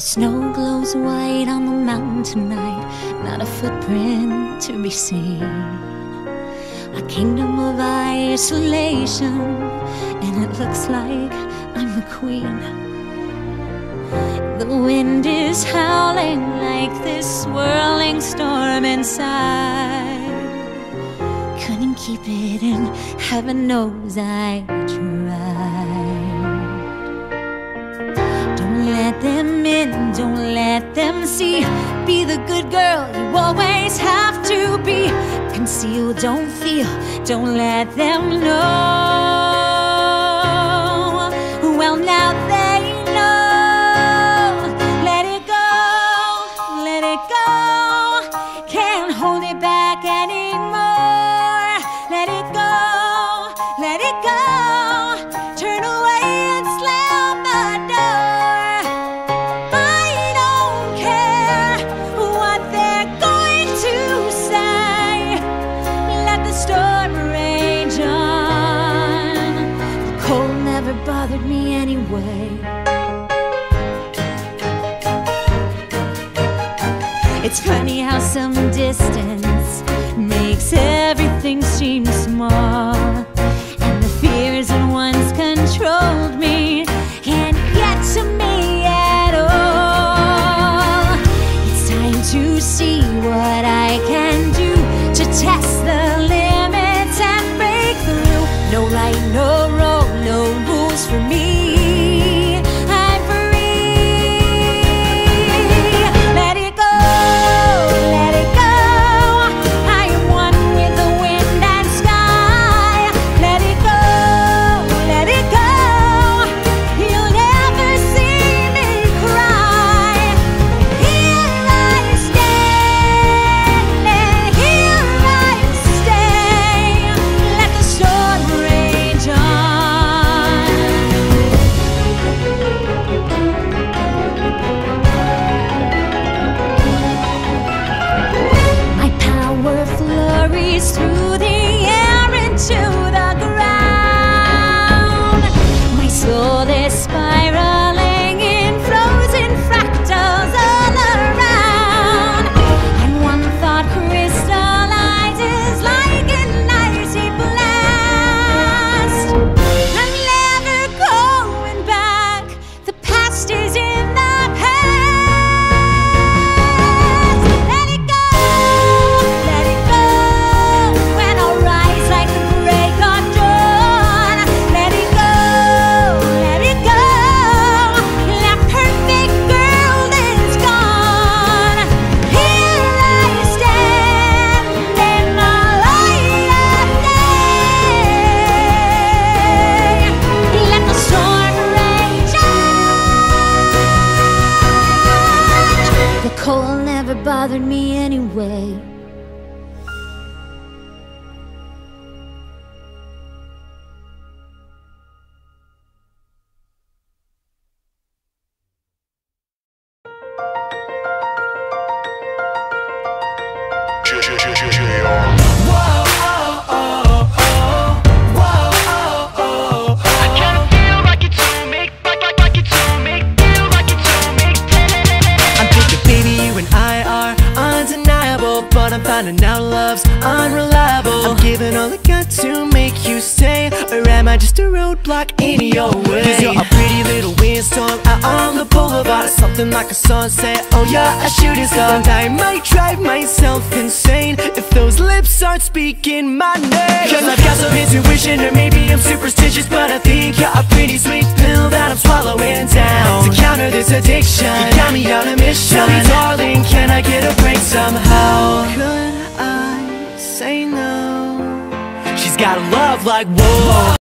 Snow glows white on the mountain tonight, not a footprint to be seen. A kingdom of isolation, and it looks like I'm the queen. The wind is howling like this swirling storm inside. Couldn't keep it in, heaven knows I tried. Don't let them in, don't let them see. Be the good girl you always have to be. Conceal, don't feel, don't let them know. Well, now they know. Let it go, let it go. Can't hold it back anymore. Let it go, let it go. Turn away and slam the door. I don't care what they're going to say. Let the storm rage on. The cold never bothered me anyway. It's funny how some distance makes everything seem small, and the fears that once controlled me can't get to me at all. It's time to see what I can do to test the limits and break through. No right, no wrong, no rules for me. I'm free. Let it go, let it go. I am one with the wind and sky. Let it go, let it go. You'll never see me cry. Here I stand, and here I stay. Let the storm rage on. My power flurries through the air into the ground. My soul is spiraling in frozen fractals all around. And one thought crystallizes like an icy blast. I'm never going back. The past is in the past. Let it go, let it go. When I'll rise like the break of dawn. Let it go, let it go. That perfect girl is gone. Here I stand in the light of day. Let the storm rage on. The cold never bothered me anyway. I'm thinking, baby, you and I are undeniable, but I'm finding out love's unreliable. I'm giving all I got to make you stay, or am I just a roadblock in your way? 'Cause you're a pretty little windstorm out on the boulevard, something like a sunset. Oh, you're a shooting star, and I might drive myself insane if those lips aren't speaking my name. 'Cause I've got some intuition, or maybe I'm superstitious, but I think you're a pretty sweet pill that I'm swallowing down. To counter this addiction, you got me on a mission. Tell me, darling, can I get a break somehow? Could I say no? She's got a love like whoa.